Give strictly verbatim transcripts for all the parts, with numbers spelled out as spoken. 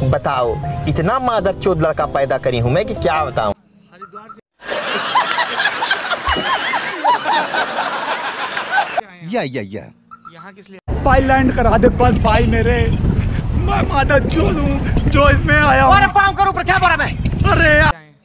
बताओ, इतना मादर चोद लड़का पैदा करी हूँ मैं कि क्या बताऊं। हरिद्वार से या या या यहाँ किस लिए? भाई लैंड करा दे बस भाई मेरे, मैं मादर चोद हूँ जो इसमें आया हूँ। अरे पाम करो पर क्या बोला मैं? अरे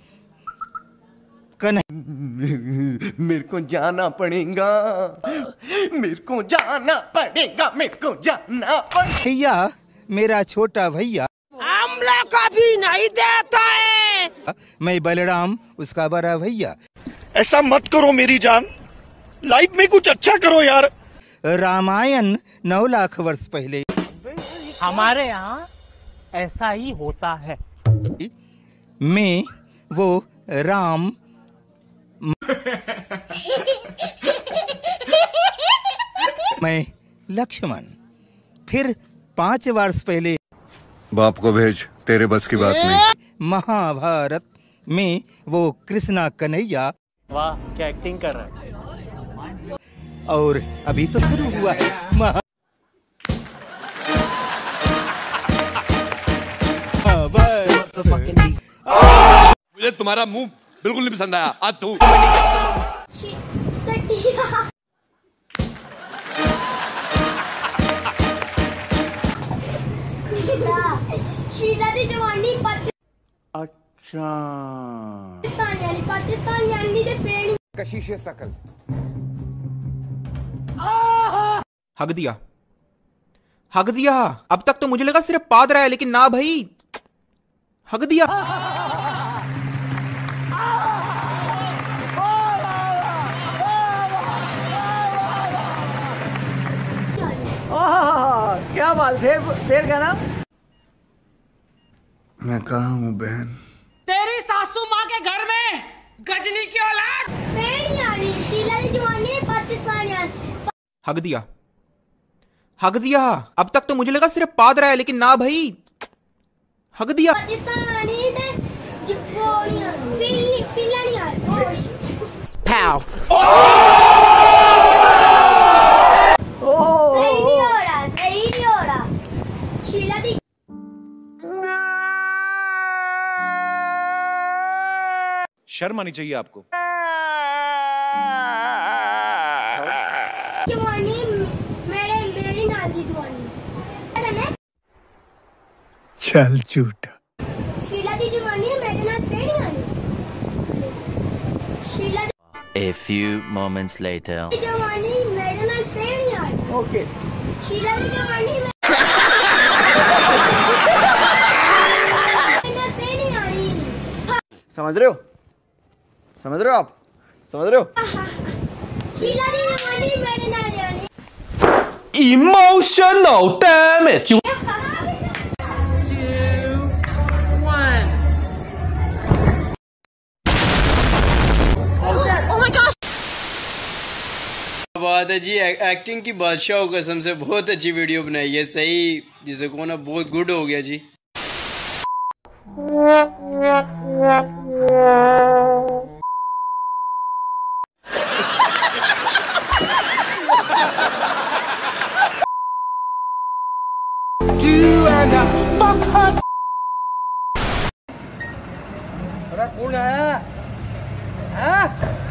कन मेरे को जाना पड़ेगा, मेरे को जाना पड़ेगा, मेरे को जाना पड़ेगा। भैया, मेरा छोटा भैया आमला कभी नहीं देता है। मैं बलराम, उसका बड़ा भैया। ऐसा मत करो मेरी जान, लाइफ में कुछ अच्छा करो यार। रामायण नौ लाख वर्ष पहले हमारे यहाँ ऐसा ही होता है। मैं वो राम मैं लक्ष्मण, फिर पांच वर्ष पहले बाप को भेज, तेरे बस की बात नहीं। महाभारत में वो कृष्णा कन्हैया। वाह, क्या एक्टिंग कर रहा है। और अभी तो शुरू हुआ है महा मुझे तुम्हारा मुंह बिल्कुल नहीं पसंद आया। आज तू शीला दी जवानी अच्छा, पाकिस्तान यानी पाकिस्तान यानी दे फेड़ कशिश सकल हक दिया, हक दिया। अब तक तो मुझे लगा सिर्फ पाद रहा है, लेकिन ना भाई, हक दिया। क्या बात, फिर फिर क्या नाम? मैं कहाँ हूँ बहन? तेरी सासू माँ के घर में गजनी की औलाद। फेड़ यानी शीला दी जवानी पाकिस्तान यानी हक दिया, हक दिया। अब तक तो मुझे लगा सिर्फ पाद रहा है, लेकिन ना भाई, हक दिया। पाकिस्तान यानी दे जिपोनिया फील फील यार पाव सही नहीं हो रहा, सही नहीं हो रहा। शीला दी शर्म आनी चाहिए आपको। जवानी मेरे मेरी नाजी जवानी चल झूठा। शीला दी जवानी मेरे नाल फेड़ यानी Sheila A few moments later. दी जवानी मेरे नाल फेड़ यानी ओके। शीला दी जवानी में फेड़ यानी। समझ रहे हो, समझ रहे हो आप, समझ रहे हो? शीला दी जवानी मेरे नाल यानी Emotional damage. बात है जी, एक्टिंग की बादशाह कसम से बहुत अच्छी वीडियो बनाई है। सही जिसे को ना बहुत गुड हो गया जी। अरे कौन है? हाँ?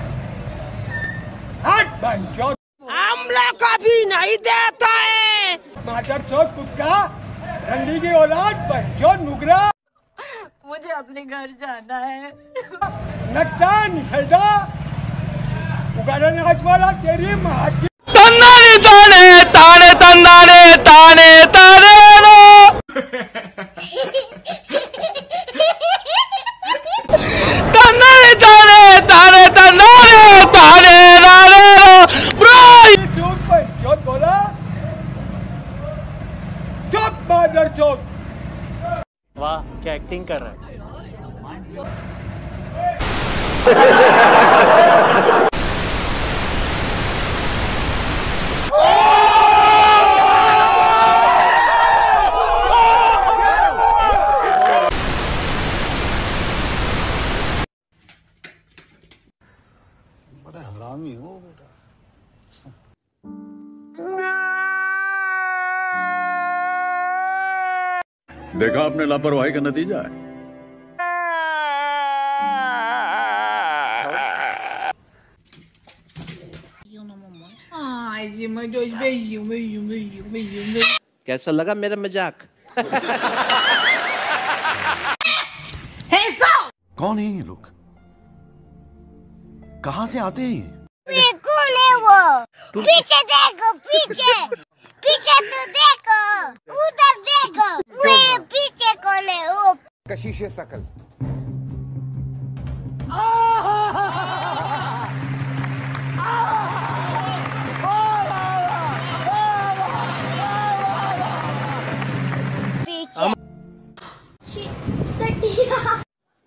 हट बंचो। आमला कभी नहीं देता है। मादर चोद कुत्ता, रंडी की औलाद, बंचो नुगरा। मुझे अपने घर जाना है। नक्ता निखलदा, उगाड़ा नाच वाला तेरी माँ की। तन्नाने ताने ताने तन्नाने ताने ताने रो। तन्नाने ताने ताने तन्नाने ताने ताने रो ब्रो। चोद बंचो बोला, चुप मादर चोद। वाह, क्या एक्टिंग कर रहा है। बड़ा हरामी हो बेटा। देखा आपने लापरवाही का नतीजा है। कैसा लगा मेरा मजाक? कौन है ये लोग? कहाँ से आते हैं? कौन है वो? पीछे देखो, पीछे पीछे तो देखो, उधर देखो, वो पीछे कौन है? वो कशिश शकल। पीछे सटिया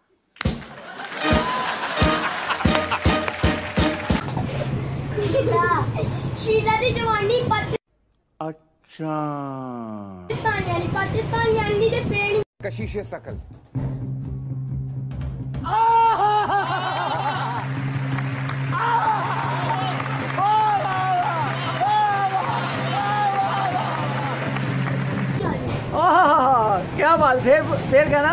शीला दी जवानी पाकिस्तान अच्छा यानी पाकिस्तान यानी दे फेणी कशिश शकल। क्या बात, फिर फिर कहना।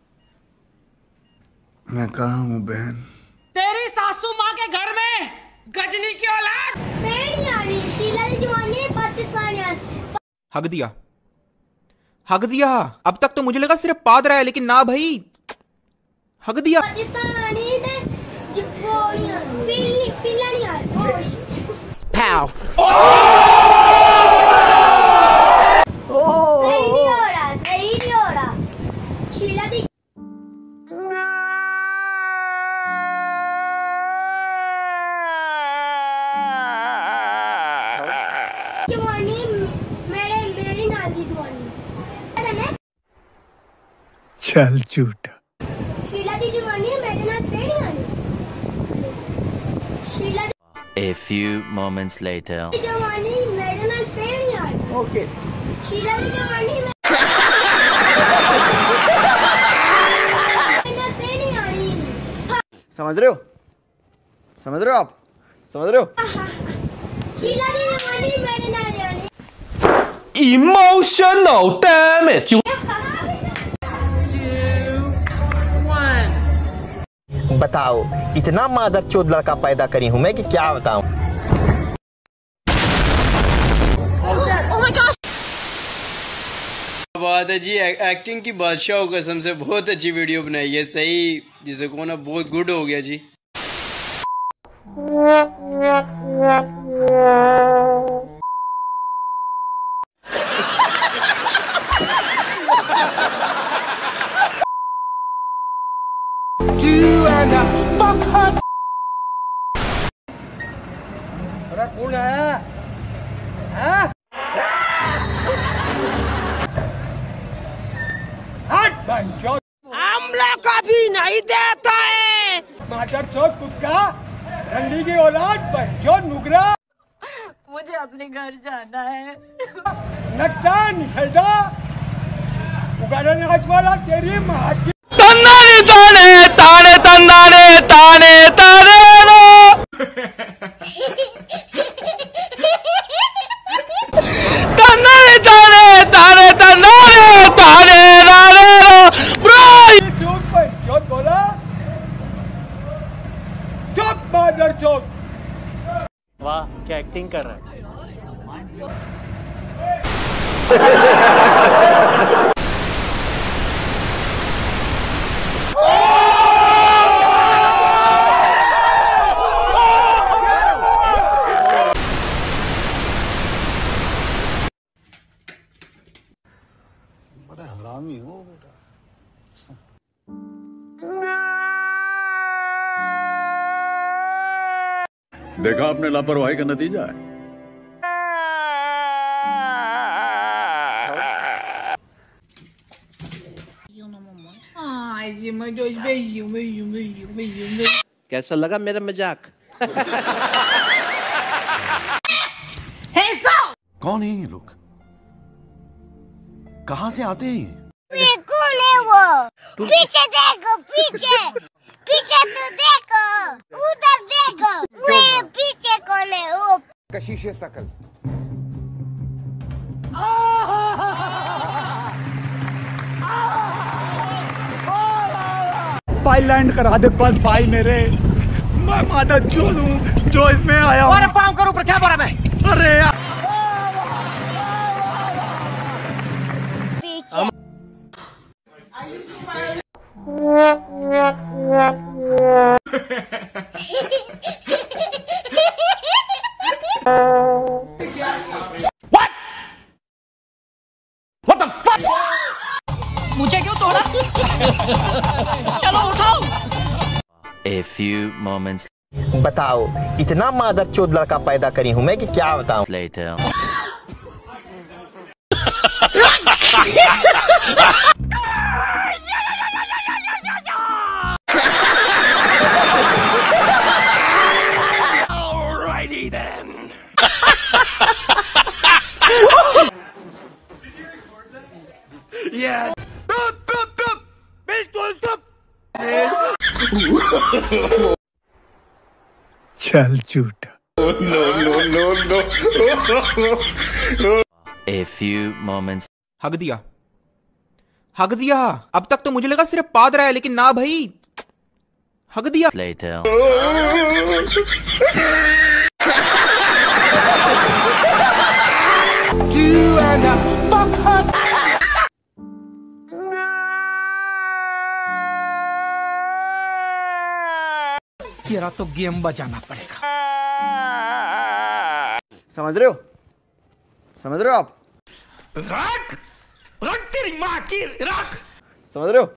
मैं कहाँ हूँ बहन? तेरी सासू माँ के घर में गजनी की औलाद। फेणी यानी शीला दी जवानी पाकिस्तान यानी हक दिया, हक दिया। अब तक तो मुझे लगा सिर्फ पाद रहा है, लेकिन ना भाई, हक दिया। पाकिस्तान यानी दे जिपोनिया फील फीलानी यार पाव सही नहीं हो रहा, सही नहीं हो रहा। शीला दी जवानी मेरे मेरी नानी जवानी चल झूठा। शीला दी जवानी मेरे नाल फेणी आनी। Sheila A few moments later. दी जवानी मेरे नाल फेणी आनी। ओके। शीला दी जवानी मेरे नाल फेणी आनी। समझ रहे हो? समझ रहे हो आप? समझ रहे हो? शीला दी जवानी मेरे नाल आनी। Emotional damage. बताओ, इतना मादर चोद लड़का पैदा करी हूँ मैं कि क्या बताऊं। बात है जी, एक्टिंग की बादशाह हो कसम से बहुत अच्छी वीडियो बनाई है। सही जिसे को ना बहुत गुड हो गया जी। अरे कौन है? हाँ? आमला कभी नहीं देता है। मादर चोद कुत्ता, रंडी की औलाद, बच्चों नुगरा। मुझे अपने घर जाना है। नक्का निखलदा, उगाड़ा नाच वाला तेरी माँ की। तन्नाने ताने ताने तन्नाने ताने ताने रो। तन्नाने ताने ताने तन्नाने ताने नाने रो। ब्रो चोद पर चोद बोला, चुप मादर चोद। वाह, क्या एक्टिंग कर रहा है। बड़ा हरामी हो बेटा। देखा आपने लापरवाही का नतीजा है। कैसा लगा मेरा मजाक? कौन है ये लोग? कहाँ से आते हैं? कौन है वो? पीछे देखो, पीछे पीछे तो देखो, उधर देखो, वो पीछे कौन है? वो कशिश शकल। भाई लैंड करा दे बस भाई मेरे, मैं माता चोद हूँ जो इसमें आया हूँ। अरे पाँव करो ऊपर, क्या बोला मैं? अरे यार पीछे मुझे क्यों तोड़ा? चलो उठाओ। A few moments बताओ इतना मादर चोद लड़का पैदा करी हूँ मैं कि क्या बताऊँ। later. Alrighty then. Yeah. चल झूठ। A few moments हग दिया, हग दिया। अब तक तो मुझे लगा सिर्फ पाद रहा है, लेकिन ना भाई, हग दिया। later. तेरा तो गेम बजाना पड़ेगा। समझ रहे हो, समझ रहे हो आप, रख रख तेरी माँ की रख। समझ रहे हो।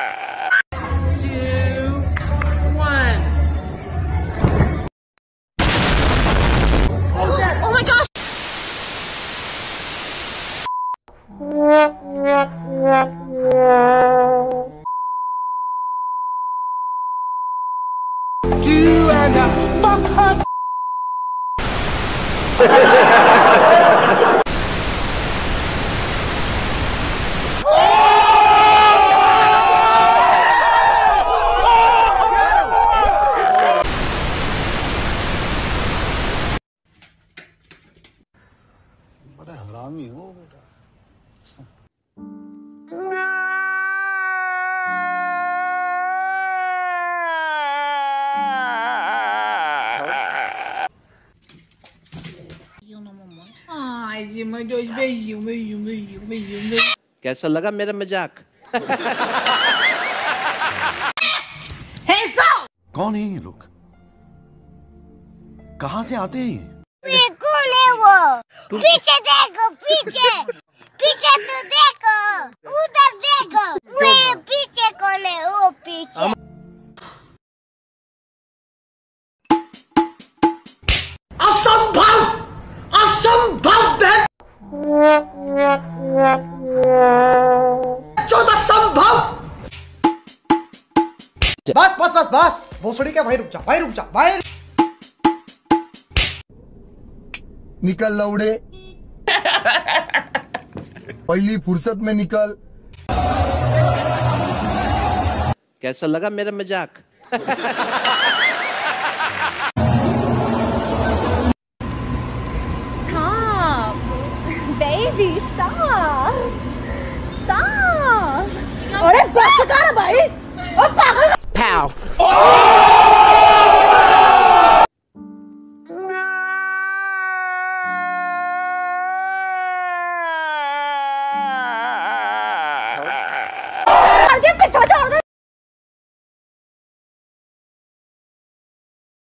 Oh my gosh! कैसा लगा मेरा मजाक? कौन है ये लोग, कहाँ से आते हैं? ये कौन है वो? पीछे देखो, पीछे पीछे तो देखो, उधर देखो, वो पीछे कौन है? वो पीछे असंभव, असंभव है। चौदह संभव। बस बस बस बस, भोसड़ी क्या, भाई रुक जा, भाई रुक जा, भाई निकल लौड़े, पहली फुर्सत में निकल। कैसा लगा मेरा मजाक? Stop, baby, stop, stop. अरे बस कर भाई, ओ पागल। Pow. पीछे छोड़ दे।